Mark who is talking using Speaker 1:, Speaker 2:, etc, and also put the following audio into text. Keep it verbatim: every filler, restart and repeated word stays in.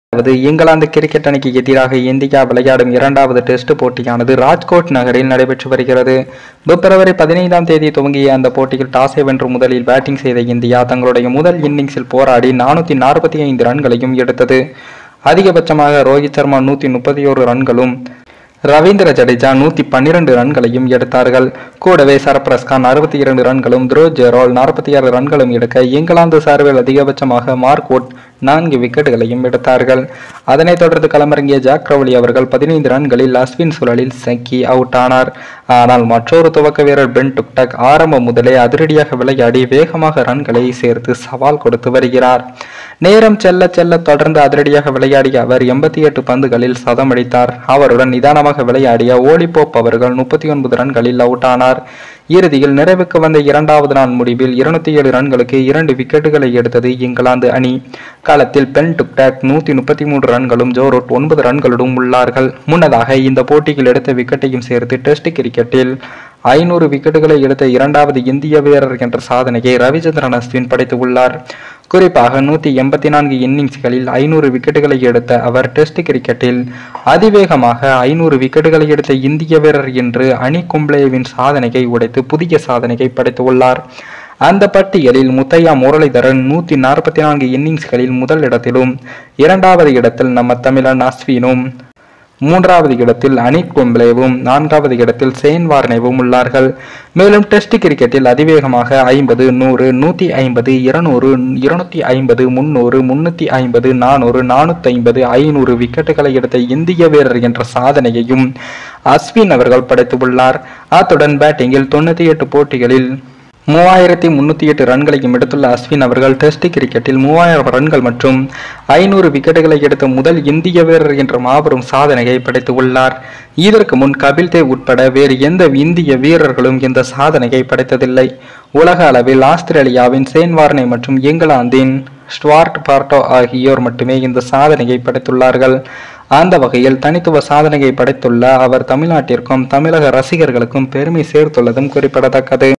Speaker 1: அதாவது இங்கிலாந்து கிரிக்கெட் அணிக்கு எதிராக இந்தியா விளையாடும் இரண்டாவது டெஸ்ட் போட்டியானது ராஜ்கோட் நகரில் நடைபெற்று வருகிறது. பிப்ரவரி பதினைந்தாம் தேதி துவங்கிய அந்த போட்டியில் டாஸை வென்று முதலில் பேட்டிங் செய்த இந்தியா தங்களுடைய முதல் இன்னிங்ஸில் போராடி நானூத்தி நாற்பத்தி ஐந்து ரன்களையும் எடுத்தது. அதிகபட்சமாக ரோஹித் சர்மா நூத்தி முப்பத்தி ஓரு ரன்களும் ரவீந்திர ஜடேஜா நூத்தி பன்னிரண்டு ரன்களையும் எடுத்தார்கள். கூடவே சர்பரஸ் கான் அறுபத்தி இரண்டு ரன்களும் த்ருவ் ஜெரால்ட் நாற்பத்தி ஆறு ரன்களும் எடுக்க இங்கிலாந்து சார்பில் அதிகபட்சமாக மார்க் வுட் நான்கு விக்கெட்டுகளையும் எடுத்தார்கள். அதனைத் தொடர்ந்து களமிறங்கிய ஜாக் ரவுலி அவர்கள் பதினைந்து ரன்களில் அஸ்வின் சுழலில் சக்கி அவுட் ஆனார். ஆனால் மற்றொரு துவக்க வீரர் பென் டுக்டக் ஆரம்பம் முதலே அதிரடியாக விளையாடி வேகமாக ரன்களை சேர்த்து சவால் கொடுத்து வருகிறார். நேரம் செல்ல செல்ல தொடர்ந்து அதிரடியாக விளையாடிய அவர் எண்பத்தி எட்டு பந்துகளில் சதமடித்தார். அவருடன் நிதானமாக விளையாடிய ஓலிபோப் அவர்கள் முப்பத்தி ஒன்பது ரன்களில் அவுட் ஆனார். இறுதியில் நிறைவுக்கு வந்த இரண்டாவது நாள் முடிவில் இருநூத்தி ஏழு ரன்களுக்கு இரண்டு விக்கெட்டுகளை எடுத்தது இங்கிலாந்து அணி. களத்தில் பென் டுக்டக் நூத்தி முப்பத்தி மூன்று ரன்களும் ஜோ ரூட் ஒன்பது ரன்களுடன் உள்ளார்கள். முன்னதாக இந்த போட்டியில் எடுத்த விக்கெட்டையும் சேர்த்து டெஸ்ட் கிரிக்கெட்டில் ஐநூறு விக்கெட்டுகளை எடுத்த இரண்டாவது இந்திய வீரர் என்ற சாதனையை ரவிச்சந்திரன் அஸ்வின் படைத்துள்ளார். குறிப்பாக நூத்தி எண்பத்தி நான்கு இன்னிங்ஸ்களில் ஐநூறு விக்கெட்டுகளை எடுத்த அவர் டெஸ்ட் கிரிக்கெட்டில் அதிவேகமாக ஐநூறு விக்கெட்டுகளை எடுத்த இந்திய வீரர் என்று அனி கும்ப்ளேவின் சாதனையை உடைத்து புதிய சாதனையை படைத்துள்ளார். அந்த பட்டியலில் முத்தையா முரளிதரன் நூத்தி நாற்பத்தி நான்கு இன்னிங்ஸ்களில் முதல் இடத்திலும், இரண்டாவது இடத்தில் நம்ம தமிழன் அஸ்வினும், மூன்றாவது இடத்தில் அனி கும்ப்ளேவும், நான்காவது இடத்தில் ஷேன் வார்னேவும் உள்ளார்கள். மேலும் டெஸ்ட் கிரிக்கெட்டில் அதிவேகமாக ஐம்பது, நூறு, நூத்தி ஐம்பது, இருநூறு, இருநூத்தி ஐம்பது, முன்னூறு, முன்னூத்தி ஐம்பது, நானூறு, நானூத்தி ஐம்பது, ஐநூறு விக்கெட்டுகளை எடுத்த இந்திய வீரர் என்ற சாதனையையும் அஸ்வின் அவர்கள் படைத்துள்ளார். அத்துடன் பேட்டிங்கில் தொண்ணூத்தி எட்டு போட்டிகளில் மூவாயிரத்தி முன்னூத்தி எட்டு ரன்களையும் எடுத்துள்ள அஸ்வின் அவர்கள் டெஸ்ட் கிரிக்கெட்டில் மூவாயிரம் ரன்கள் மற்றும் ஐநூறு விக்கெட்டுகளை எடுத்த முதல் இந்திய வீரர் என்ற மாபெரும் சாதனையை படைத்துள்ளார். இதற்கு முன் கபில் தேவ் உட்பட வேறு எந்த இந்திய வீரர்களும் இந்த சாதனையை படைத்ததில்லை. உலக அளவில் ஆஸ்திரேலியாவின் ஷேன் வார்னே மற்றும் இங்கிலாந்தின் ஸ்டுவார்ட் பார்ட்டோ ஆகியோர் மட்டுமே இந்த சாதனையை படைத்துள்ளார்கள். அந்த வகையில் தனித்துவ சாதனையை படைத்துள்ள அவர் தமிழ்நாட்டிற்கும் தமிழக ரசிகர்களுக்கும் பெருமை சேர்த்துள்ளதும் குறிப்பிடத்தக்கது.